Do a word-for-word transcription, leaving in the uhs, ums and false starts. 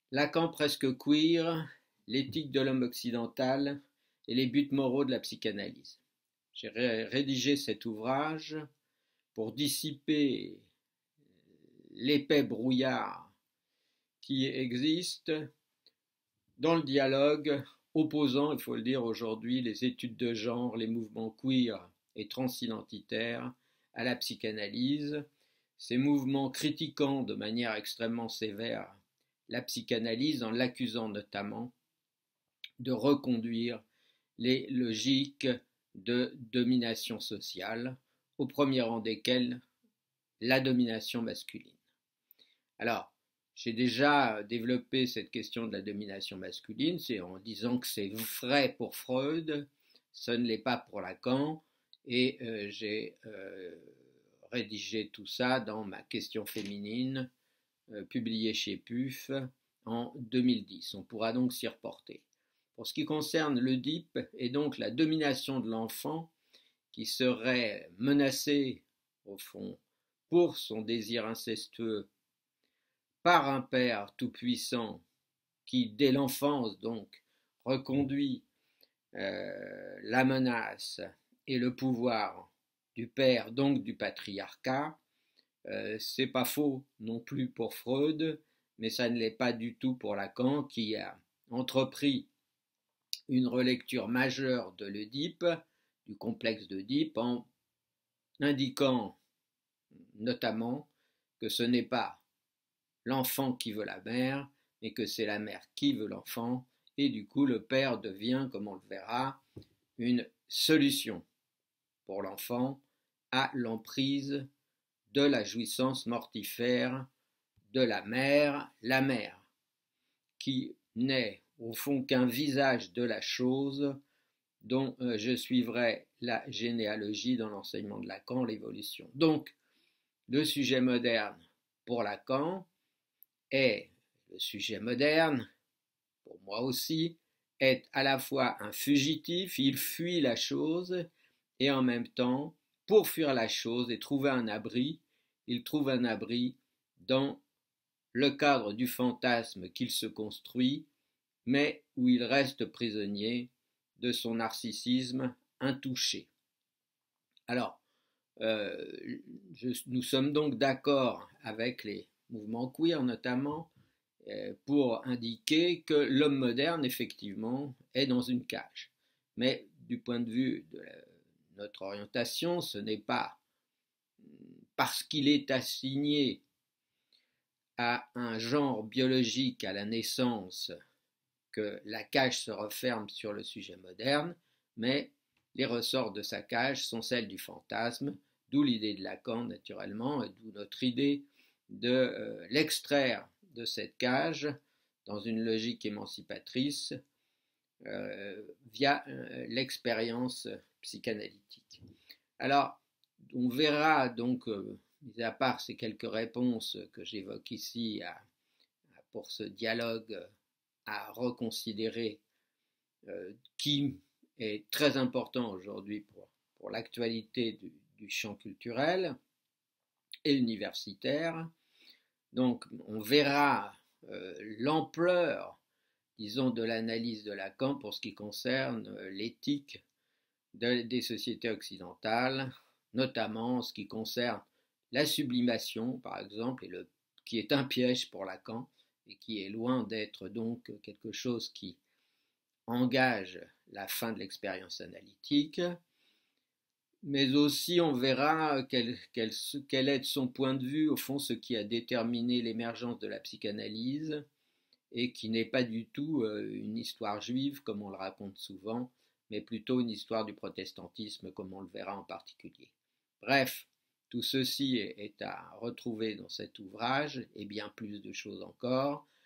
Lacan presque queer, l'éthique de l'homme occidental et les buts moraux de la psychanalyse. J'ai rédigé cet ouvrage pour dissiper l'épais brouillard qui existe dans le dialogue opposant, il faut le dire aujourd'hui, les études de genre, les mouvements queer et transidentitaires à la psychanalyse, ces mouvements critiquant de manière extrêmement sévère la psychanalyse en l'accusant notamment de reconduire les logiques de domination sociale, au premier rang desquelles la domination masculine. Alors, j'ai déjà développé cette question de la domination masculine, c'est en disant que c'est vrai pour Freud, ce ne l'est pas pour Lacan, et euh, j'ai euh, rédigé tout ça dans ma question féminine, euh, publiée chez P U F en deux mille dix. On pourra donc s'y reporter. Pour ce qui concerne l'Oedipe et donc la domination de l'enfant qui serait menacé, au fond, pour son désir incestueux par un père tout-puissant qui, dès l'enfance, donc, reconduit euh, la menace et le pouvoir du père, donc du patriarcat, euh, c'est pas faux non plus pour Freud, mais ça ne l'est pas du tout pour Lacan, qui a entrepris une relecture majeure de l'Oedipe, du complexe d'Oedipe, en indiquant notamment que ce n'est pas l'enfant qui veut la mère, mais que c'est la mère qui veut l'enfant, et du coup le père devient, comme on le verra, une solution pour l'enfant à l'emprise de la jouissance mortifère de la mère, la mère qui n'est au fond qu'un visage de la chose dont euh, je suivrai la généalogie dans l'enseignement de Lacan, l'évolution. Donc, le sujet moderne pour Lacan est, le sujet moderne, pour moi aussi, est à la fois un fugitif, il fuit la chose, et en même temps, pour fuir la chose et trouver un abri, il trouve un abri dans le cadre du fantasme qu'il se construit, mais où il reste prisonnier de son narcissisme intouché. Alors, euh, je, nous sommes donc d'accord avec les mouvements queer notamment euh, pour indiquer que l'homme moderne, effectivement, est dans une cage. Mais du point de vue de la, notre orientation, ce n'est pas parce qu'il est assigné à un genre biologique à la naissance que la cage se referme sur le sujet moderne, mais les ressorts de sa cage sont celles du fantasme, d'où l'idée de Lacan naturellement, et d'où notre idée de euh, l'extraire de cette cage dans une logique émancipatrice euh, via euh, l'expérience psychanalytique. Alors, on verra donc, euh, mis à part ces quelques réponses que j'évoque ici à, à, pour ce dialogue à reconsidérer euh, qui est très important aujourd'hui pour, pour l'actualité du, du champ culturel et universitaire. Donc on verra euh, l'ampleur, disons, de l'analyse de Lacan pour ce qui concerne euh, l'éthique de, des sociétés occidentales, notamment en ce qui concerne la sublimation, par exemple, et le, qui est un piège pour Lacan, et qui est loin d'être donc quelque chose qui engage la fin de l'expérience analytique, mais aussi on verra quel, quel, quel est de son point de vue, au fond, ce qui a déterminé l'émergence de la psychanalyse, et qui n'est pas du tout une histoire juive, comme on le raconte souvent, mais plutôt une histoire du protestantisme, comme on le verra en particulier. Bref, tout ceci est à retrouver dans cet ouvrage, et bien plus de choses encore.